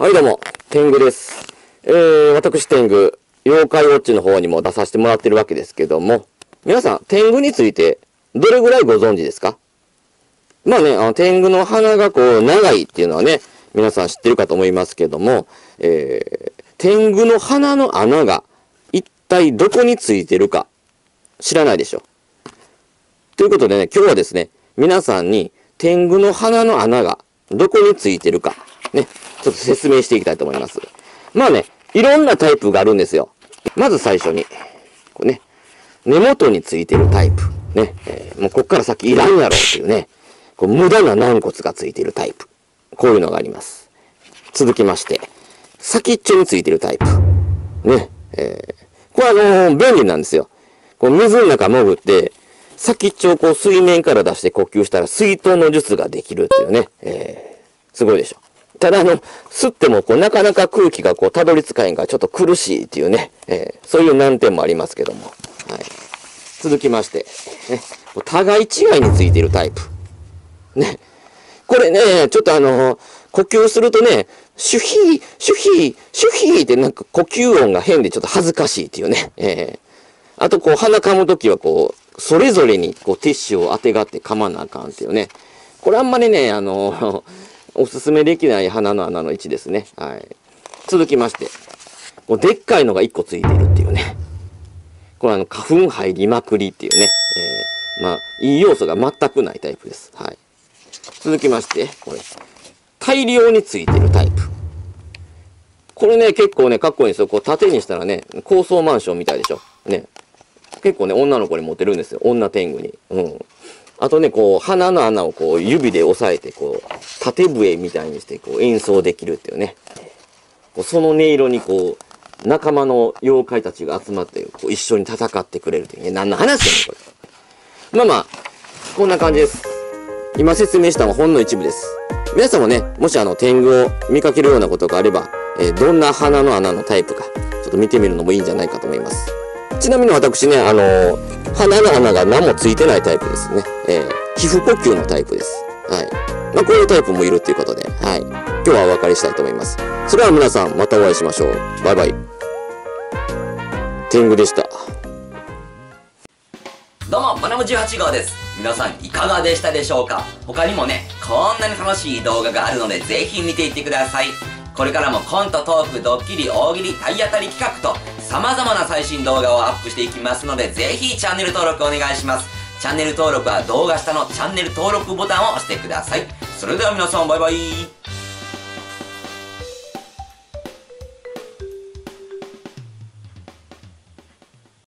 はいどうも、天狗です。私天狗、妖怪ウォッチの方にも出させてもらってるわけですけども、皆さん、天狗についてどれぐらいご存知ですか？まあね、天狗の鼻がこう長いっていうのはね、皆さん知ってるかと思いますけども、天狗の鼻の穴が一体どこについてるか知らないでしょ。ということでね、今日はですね、皆さんに天狗の鼻の穴がどこについてるか、ね、ちょっと説明していきたいと思います。まあね、いろんなタイプがあるんですよ。まず最初に、こうね、根元についてるタイプ。ね、もうこっから先いらんやろっていうね、こう無駄な軟骨がついているタイプ。こういうのがあります。続きまして、先っちょについてるタイプ。ね、これ便利なんですよ。こう水の中潜って、先っちょをこう水面から出して呼吸したら水遁の術ができるっていうね、すごいでしょ。ただ吸ってもこうなかなか空気がこうたどり着かへんからちょっと苦しいっていうね、そういう難点もありますけども。はい、続きまして、ね、互い違いについているタイプ。ね。これね、ちょっと呼吸するとね、シュヒー、シュヒー、シュヒーってなんか呼吸音が変でちょっと恥ずかしいっていうね。あとこう鼻噛むときはこう、それぞれにこうティッシュをあてがって噛まなあかんっていうね。これあんまりね、おすすめできない鼻の穴の位置ですね。はい。続きまして、こうでっかいのが1個ついているっていうね。これ花粉入りまくりっていうね。まあ、いい要素が全くないタイプです。はい。続きまして、これ。大量についてるタイプ。これね、結構ね、かっこいいんですよ。こう縦にしたらね、高層マンションみたいでしょ。ね。結構ね、女の子にモテるんですよ。女天狗に。うん。あとね、こう、鼻の穴をこう、指で押さえて、こう、縦笛みたいにして、こう、演奏できるっていうね。こうその音色に、こう、仲間の妖怪たちが集まって、こう、一緒に戦ってくれるっていうね。何の話やねん、これ。まあまあ、こんな感じです。今説明したのはほんの一部です。皆さんもね、もし天狗を見かけるようなことがあれば、どんな鼻の穴のタイプか、ちょっと見てみるのもいいんじゃないかと思います。ちなみに私ね、鼻の穴が何もついてないタイプですね。皮膚呼吸のタイプです。はい。まあ、こういうタイプもいるっていうことで、はい。今日はお別れしたいと思います。それでは皆さん、またお会いしましょう。バイバイ。天狗でした。 どうも、マナム18号です。皆さんいかがでしたでしょうか？他にもね、こんなに楽しい動画があるので、ぜひ見ていってください。これからもコント、トーク、ドッキリ、大喜利、体当たり企画と、様々な最新動画をアップしていきますので、ぜひチャンネル登録お願いします。チャンネル登録は動画下のチャンネル登録ボタンを押してください。それでは皆さん、バイバイ。